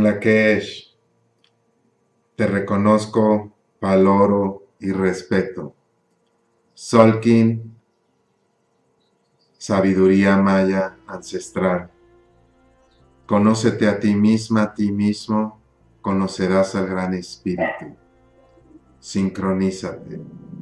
Marrakech, te reconozco, valoro y respeto. Solkin, sabiduría maya ancestral. Conócete a ti misma, a ti mismo, conocerás al Gran Espíritu. Sincronízate.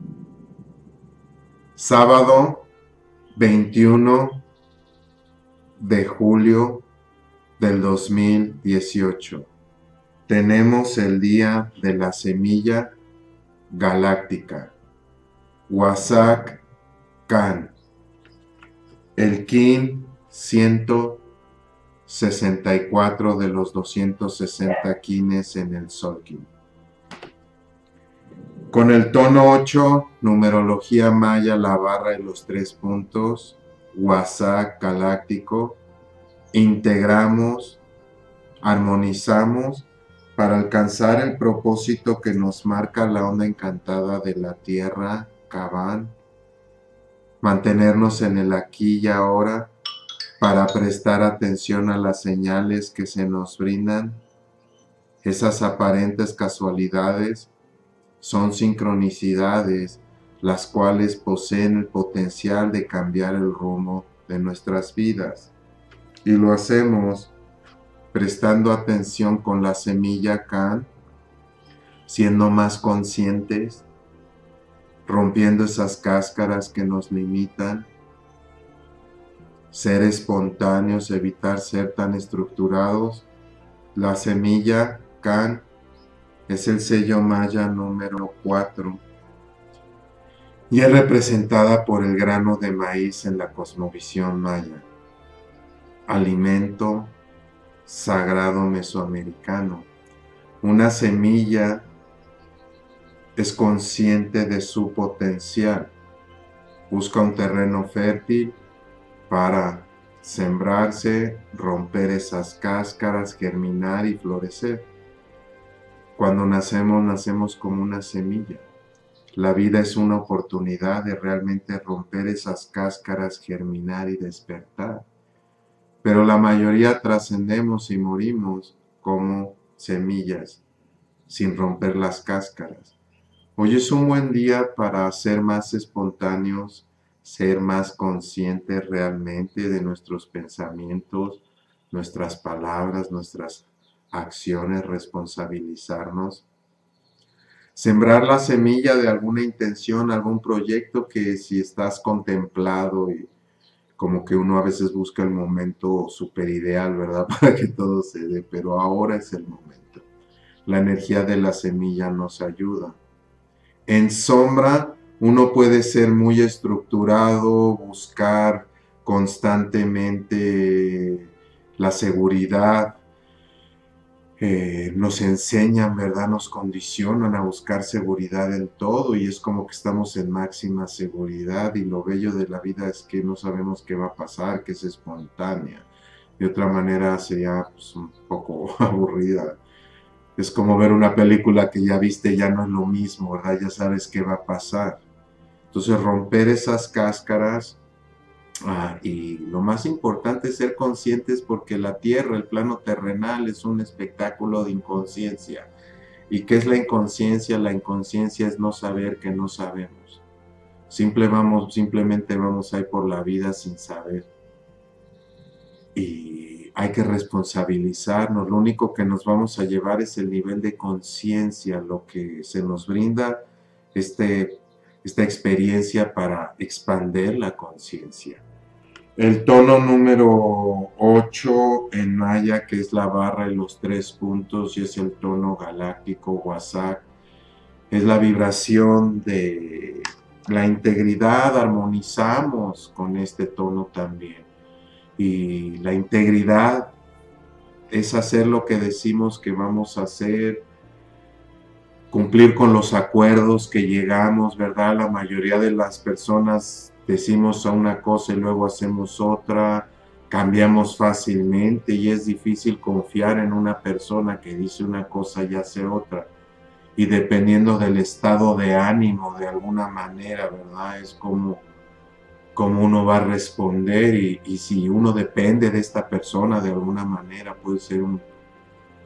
Sábado 21 de julio del 2018. Tenemos el día de la semilla galáctica. Wasak Khan. El Kin 164 de los 260 Kines en el Solkin. Con el tono 8, numerología maya, la barra y los 3 puntos, Wasak galáctico, integramos, armonizamos para alcanzar el propósito que nos marca la onda encantada de la Tierra, Kaban, mantenernos en el aquí y ahora para prestar atención a las señales que se nos brindan. Esas aparentes casualidades son sincronicidades, las cuales poseen el potencial de cambiar el rumbo de nuestras vidas. Y lo hacemos prestando atención con la semilla Khan, siendo más conscientes, rompiendo esas cáscaras que nos limitan, ser espontáneos, evitar ser tan estructurados. La semilla Khan es el sello maya número 4 y es representada por el grano de maíz en la cosmovisión maya, alimento sagrado mesoamericano. Una semilla es consciente de su potencial, busca un terreno fértil para sembrarse, romper esas cáscaras, germinar y florecer. Cuando nacemos, nacemos como una semilla. La vida es una oportunidad de realmente romper esas cáscaras, germinar y despertar. Pero la mayoría trascendemos y morimos como semillas, sin romper las cáscaras. Hoy es un buen día para ser más espontáneos, ser más conscientes realmente de nuestros pensamientos, nuestras palabras, nuestras acciones, responsabilizarnos. Sembrar la semilla de alguna intención, algún proyecto que si estás contemplado y como que uno a veces busca el momento super ideal, ¿verdad? Para que todo se dé, pero ahora es el momento. La energía de la semilla nos ayuda. En sombra, uno puede ser muy estructurado, buscar constantemente la seguridad. Nos enseñan, ¿verdad? Nos condicionan a buscar seguridad en todo y es como que estamos en máxima seguridad y lo bello de la vida es que no sabemos qué va a pasar, que es espontánea. De otra manera sería pues, un poco aburrida. Es como ver una película que ya viste, ya no es lo mismo, ¿verdad? Ya sabes qué va a pasar. Entonces romper esas cáscaras y lo más importante es ser conscientes porque la tierra, el plano terrenal es un espectáculo de inconsciencia. ¿Y qué es la inconsciencia? La inconsciencia es no saber que no sabemos. Simplemente vamos ahí por la vida sin saber. Y hay que responsabilizarnos. Lo único que nos vamos a llevar es el nivel de conciencia, lo que se nos brinda esta experiencia para expandir la conciencia. El tono número 8 en maya, que es la barra y los 3 puntos, y es el tono galáctico Wasak, es la vibración de la integridad, armonizamos con este tono también. Y la integridad es hacer lo que decimos que vamos a hacer, cumplir con los acuerdos que llegamos, ¿verdad? La mayoría de las personas decimos una cosa y luego hacemos otra, cambiamos fácilmente y es difícil confiar en una persona que dice una cosa y hace otra. Y dependiendo del estado de ánimo, de alguna manera, ¿verdad? Es como uno va a responder y si uno depende de esta persona de alguna manera, puede ser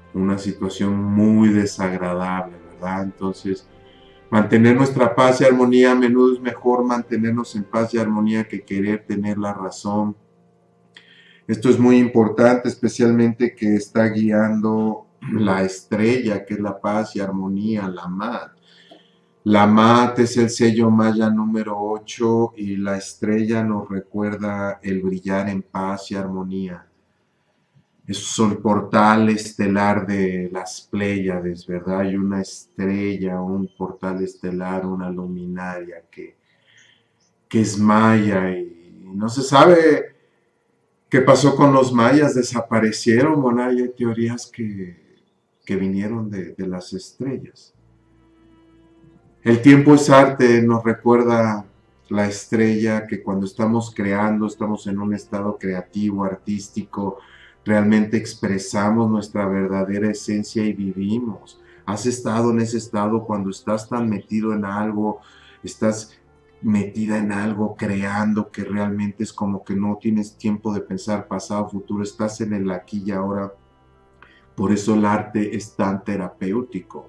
una situación muy desagradable, ¿verdad? Entonces, mantener nuestra paz y armonía, a menudo es mejor mantenernos en paz y armonía que querer tener la razón. Esto es muy importante, especialmente que está guiando la estrella, que es la paz y armonía, la MAT. La MAT es el sello maya número 8 y la estrella nos recuerda el brillar en paz y armonía. Es el portal estelar de las Pléyades, ¿verdad? Hay una estrella, un portal estelar, una luminaria que es maya y no se sabe qué pasó con los mayas, desaparecieron. Bueno, hay teorías que vinieron de las estrellas. El tiempo es arte, nos recuerda la estrella que cuando estamos creando, estamos en un estado creativo, artístico, realmente expresamos nuestra verdadera esencia y vivimos. Has estado en ese estado cuando estás tan metido en algo, estás metida en algo, creando, que realmente es como que no tienes tiempo de pensar pasado, futuro, estás en el aquí y ahora. Por eso el arte es tan terapéutico.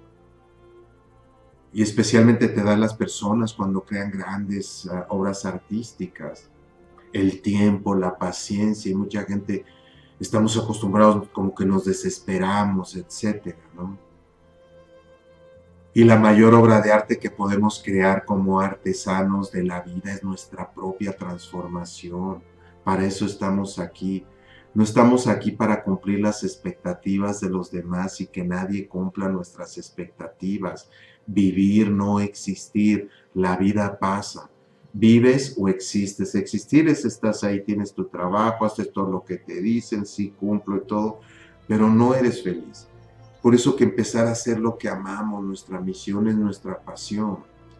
Y especialmente te da las personas cuando crean grandes obras artísticas. El tiempo, la paciencia, y mucha gente estamos acostumbrados como que nos desesperamos, etcétera, ¿no? Y la mayor obra de arte que podemos crear como artesanos de la vida es nuestra propia transformación. Para eso estamos aquí. No estamos aquí para cumplir las expectativas de los demás y que nadie cumpla nuestras expectativas. Vivir, no existir. La vida pasa. Vives o existes. Existir es estás ahí, tienes tu trabajo, haces todo lo que te dicen, sí cumplo y todo, pero no eres feliz. Por eso que empezar a hacer lo que amamos, nuestra misión es nuestra pasión.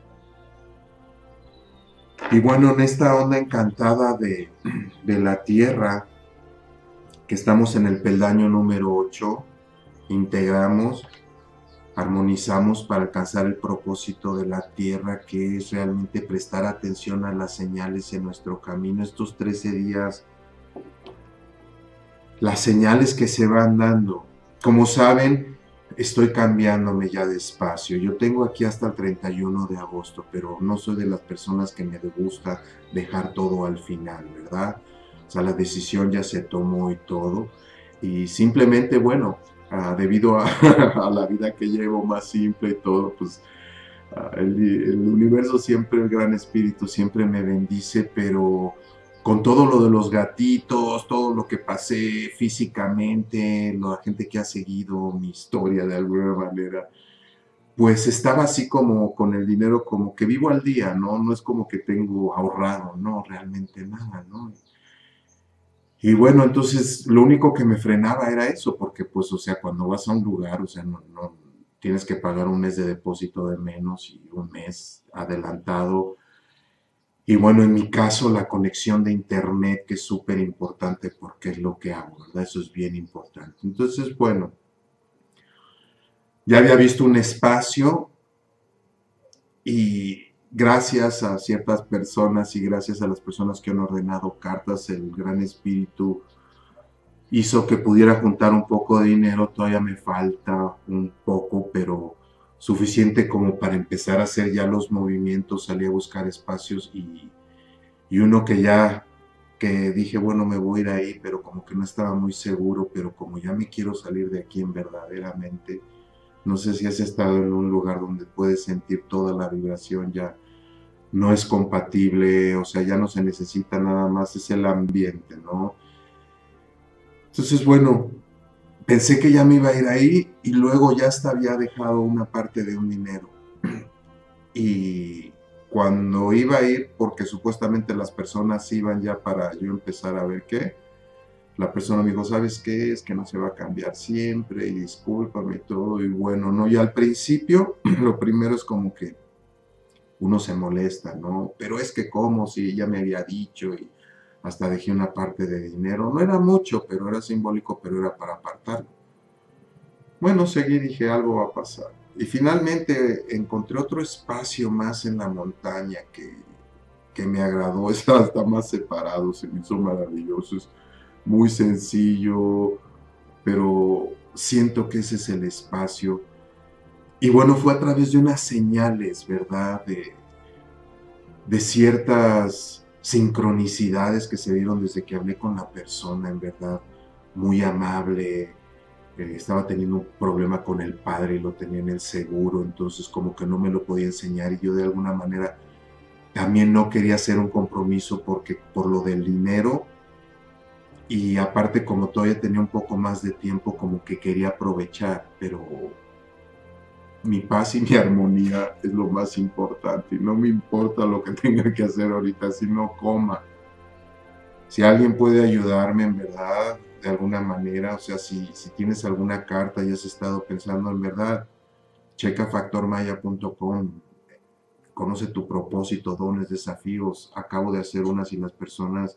Y bueno, en esta onda encantada de la Tierra, que estamos en el peldaño número 8, integramos, armonizamos para alcanzar el propósito de la Tierra, que es realmente prestar atención a las señales en nuestro camino. Estos 13 días, las señales que se van dando. Como saben, estoy cambiándome ya de espacio. Yo tengo aquí hasta el 31 de agosto, pero no soy de las personas que me gusta dejar todo al final, ¿verdad? O sea, la decisión ya se tomó y todo. Y simplemente, bueno, debido a la vida que llevo más simple y todo, pues el universo siempre, el gran espíritu siempre me bendice, pero con todo lo de los gatitos, todo lo que pasé físicamente, la gente que ha seguido mi historia de alguna manera, pues estaba así como con el dinero como que vivo al día, ¿no? No es como que tengo ahorrado, no, realmente nada, ¿no? Y bueno, entonces lo único que me frenaba era eso, porque pues, o sea, cuando vas a un lugar, o sea, no tienes que pagar un mes de depósito de menos y un mes adelantado. Y bueno, en mi caso, la conexión de internet, que es súper importante porque es lo que hago, ¿verdad? Eso es bien importante. Entonces, bueno, ya había visto un espacio y gracias a ciertas personas y gracias a las personas que han ordenado cartas, el Gran Espíritu hizo que pudiera juntar un poco de dinero. Todavía me falta un poco, pero suficiente como para empezar a hacer ya los movimientos. Salí a buscar espacios y uno que ya que dije, bueno, me voy a ir ahí, pero como que no estaba muy seguro, pero como ya me quiero salir de aquí en verdaderamente, no sé si has estado en un lugar donde puedes sentir toda la vibración, ya no es compatible, o sea, ya no se necesita nada más, es el ambiente, ¿no? Entonces, bueno, pensé que ya me iba a ir ahí y luego ya hasta había dejado una parte de un dinero. Y cuando iba a ir, porque supuestamente las personas iban ya para yo empezar a ver qué, la persona me dijo, ¿sabes qué? Es que no se va a cambiar siempre y discúlpame y todo. Y bueno, no, y al principio lo primero es como que uno se molesta, ¿no? Pero es que como si ella me había dicho y hasta dejé una parte de dinero. No era mucho, pero era simbólico, pero era para apartarlo. Bueno, seguí, dije, algo va a pasar. Y finalmente encontré otro espacio más en la montaña que me agradó, estaba hasta más separado, se me hizo maravilloso, es muy sencillo, pero siento que ese es el espacio. Y bueno, fue a través de unas señales, ¿verdad? De ciertas sincronicidades que se dieron desde que hablé con la persona, en verdad, muy amable. Estaba teniendo un problema con el padre y lo tenía en el seguro, entonces como que no me lo podía enseñar y yo de alguna manera también no quería hacer un compromiso porque por lo del dinero, y aparte como todavía tenía un poco más de tiempo como que quería aprovechar, pero mi paz y mi armonía es lo más importante y no me importa lo que tenga que hacer ahorita, si no coma. Si alguien puede ayudarme en verdad, de alguna manera, o sea, si tienes alguna carta y has estado pensando en verdad, checa factormaya.com, conoce tu propósito, dones, desafíos. Acabo de hacer unas y las personas,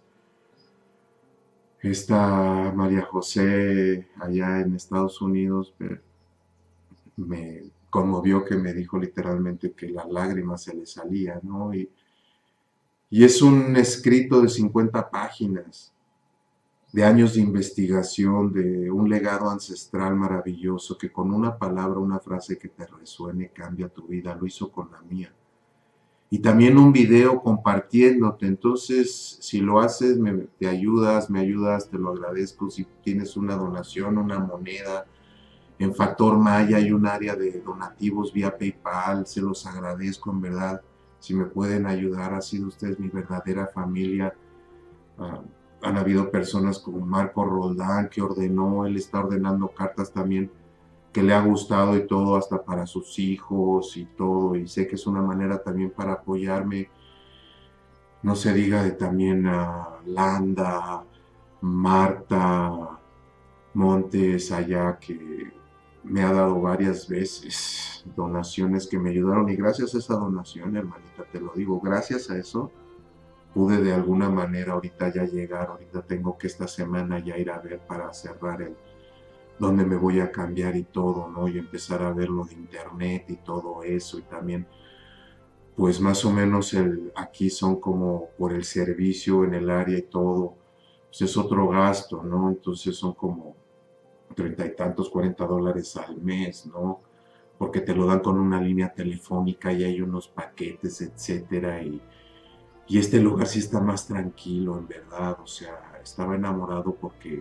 esta María José allá en Estados Unidos, me conmovió que me dijo literalmente que las lágrimas se le salían, ¿no? Y es un escrito de 50 páginas, de años de investigación, de un legado ancestral maravilloso que con una palabra, una frase que te resuene, cambia tu vida. Lo hizo con la mía. Y también un video compartiéndote. Entonces, si lo haces, te ayudas, me ayudas, te lo agradezco. Si tienes una donación, una moneda, en Factor Maya hay un área de donativos vía PayPal, se los agradezco en verdad. Si me pueden ayudar, ha sido ustedes mi verdadera familia. Uh, Han habido personas como Marco Roldán que ordenó, él está ordenando cartas también que le ha gustado y todo, hasta para sus hijos y todo, y sé que es una manera también para apoyarme. No se diga de también a Landa, Marta Montes allá, que me ha dado varias veces donaciones que me ayudaron, y gracias a esa donación, hermanita, te lo digo, gracias a eso pude de alguna manera ahorita ya llegar. Ahorita tengo que esta semana ya ir a ver para cerrar el donde me voy a cambiar y todo, ¿no? Y empezar a ver lo de internet y todo eso. Y también, pues más o menos aquí son como por el servicio en el área y todo, pues es otro gasto, ¿no? Entonces son como 30 y tantos, $40 al mes, ¿no? Porque te lo dan con una línea telefónica y hay unos paquetes, etcétera. Y este lugar sí está más tranquilo, en verdad. O sea, estaba enamorado porque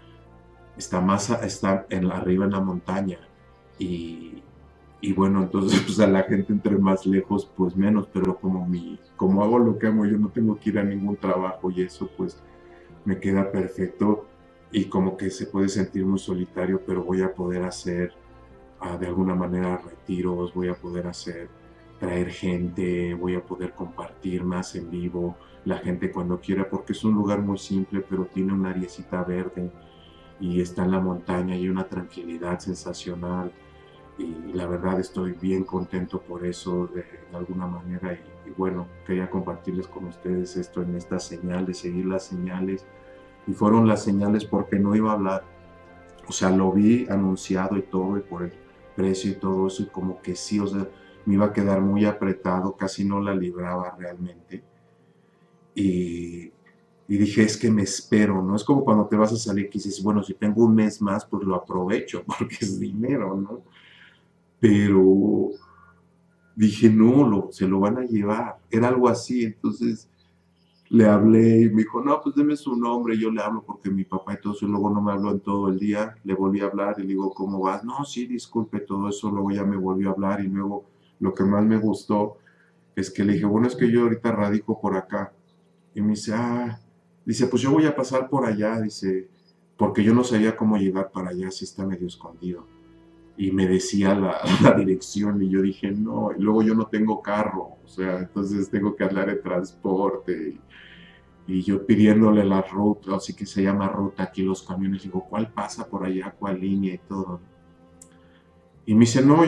está arriba en la montaña. Y, y bueno, entonces pues a la gente entre más lejos, pues menos. Pero como hago lo que amo, yo no tengo que ir a ningún trabajo y eso pues me queda perfecto. Y como que se puede sentir muy solitario, pero voy a poder hacer de alguna manera retiros, voy a poder traer gente, voy a poder compartir más en vivo, la gente cuando quiera, porque es un lugar muy simple, pero tiene una ariecita verde y está en la montaña y una tranquilidad sensacional. Y la verdad estoy bien contento por eso de alguna manera. Y bueno, quería compartirles con ustedes esto en esta señal, de seguir las señales. Y fueron las señales porque no iba a hablar. O sea, lo vi anunciado y todo, y por el precio y todo eso, y como que sí, o sea, me iba a quedar muy apretado, casi no la libraba realmente. Y, y dije, es que me espero, ¿no? Es como cuando te vas a salir que dices, bueno, si tengo un mes más, pues lo aprovecho, porque es dinero, ¿no? Pero dije, no, se lo van a llevar. Era algo así, entonces le hablé y me dijo, no, pues deme su nombre, yo le hablo porque mi papá y todo eso, y luego no me habló en todo el día, le volví a hablar y le digo, ¿cómo vas? No, sí, disculpe todo eso, luego ya me volvió a hablar y luego lo que más me gustó es que le dije, bueno, es que yo ahorita radico por acá. Y me dice, dice, pues yo voy a pasar por allá, dice, porque yo no sabía cómo llegar para allá, si está medio escondido. Y me decía la dirección y yo dije, no, y luego yo no tengo carro, o sea, entonces tengo que hablar de transporte. Y yo pidiéndole la ruta, así que se llama ruta aquí los camiones, digo, ¿cuál pasa por allá? ¿Cuál línea y todo? Y me dice, no,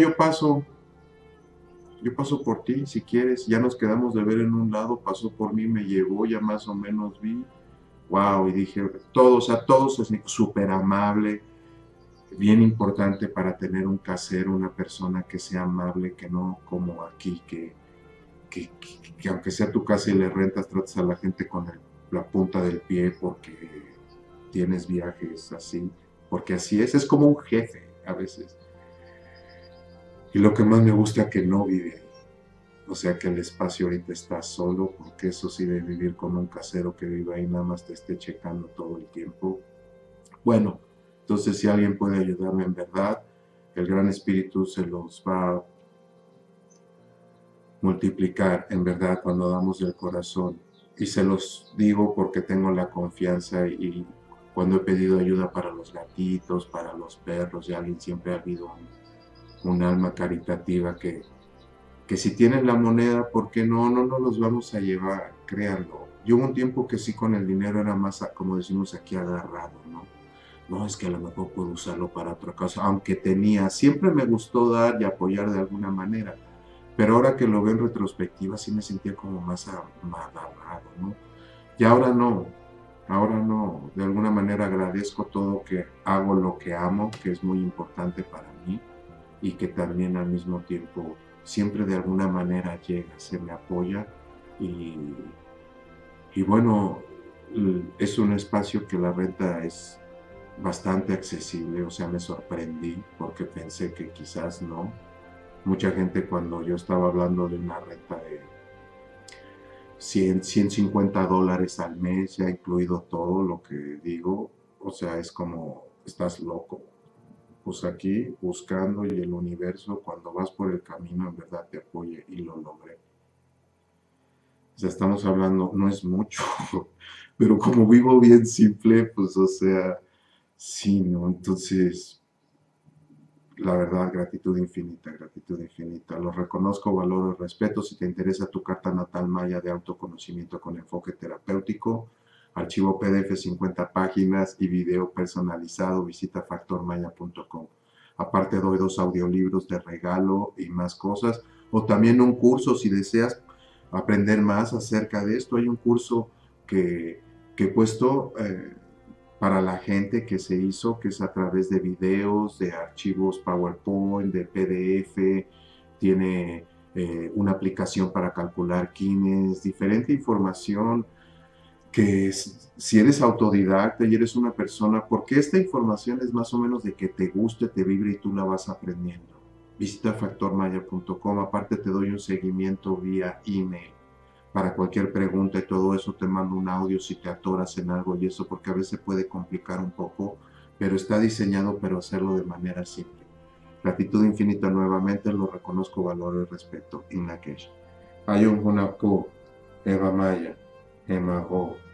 yo paso por ti, si quieres, ya nos quedamos de ver en un lado, pasó por mí, me llevó, ya más o menos vi, wow, y dije, todos, a todos, es súper amable, bien importante para tener un casero, una persona que sea amable, que no como aquí, que aunque sea tu casa y le rentas, tratas a la gente con la punta del pie porque tienes viajes así, porque así es como un jefe a veces. Y lo que más me gusta es que no vive ahí. O sea que el espacio ahorita está solo, porque eso sí de vivir con un casero que vive ahí nada más te esté checando todo el tiempo. Bueno, entonces si alguien puede ayudarme en verdad, el Gran Espíritu se los va a multiplicar en verdad cuando damos del corazón. Y se los digo porque tengo la confianza y cuando he pedido ayuda para los gatitos, para los perros, y alguien siempre ha habido un alma caritativa que si tienen la moneda, ¿por qué no? No nos los vamos a llevar, créanlo. Yo hubo un tiempo que sí con el dinero era más, como decimos aquí, agarrado, ¿no? No, es que a lo mejor puedo usarlo para otra cosa, aunque tenía, siempre me gustó dar y apoyar de alguna manera, pero ahora que lo veo en retrospectiva sí me sentía como más agarrado, ¿no? Y ahora no, de alguna manera agradezco todo que hago lo que amo, que es muy importante para mí, y que también al mismo tiempo siempre de alguna manera llega, se me apoya y, y bueno, es un espacio que la renta es bastante accesible, o sea, me sorprendí porque pensé que quizás no. Mucha gente cuando yo estaba hablando de una renta de 100, $150 al mes, ya incluido todo lo que digo, o sea, es como, estás loco. Pues aquí buscando y el universo cuando vas por el camino en verdad te apoye y lo logré. O sea, estamos hablando, no es mucho, pero como vivo bien simple, pues o sea, sí, ¿no? Entonces, la verdad, gratitud infinita, gratitud infinita. Lo reconozco, valoro y respeto. Si te interesa tu carta natal maya de autoconocimiento con enfoque terapéutico, archivo PDF 50 páginas y video personalizado, visita factormaya.com. Aparte doy 2 audiolibros de regalo y más cosas. O también un curso si deseas aprender más acerca de esto. Hay un curso que he puesto para la gente que se hizo, que es a través de videos, de archivos PowerPoint, de PDF, tiene una aplicación para calcular quines, diferente información que si eres autodidacta y eres una persona, porque esta información es más o menos de que te guste, te vibre y tú la vas aprendiendo. Visita factormaya.com, aparte te doy un seguimiento vía email para cualquier pregunta y todo eso te mando un audio si te atoras en algo y eso porque a veces puede complicar un poco, pero está diseñado para hacerlo de manera simple. Gratitud infinita nuevamente, lo reconozco, valoro y respeto. Innakesh. Ayun Hunapku, Eva Maya, Emago.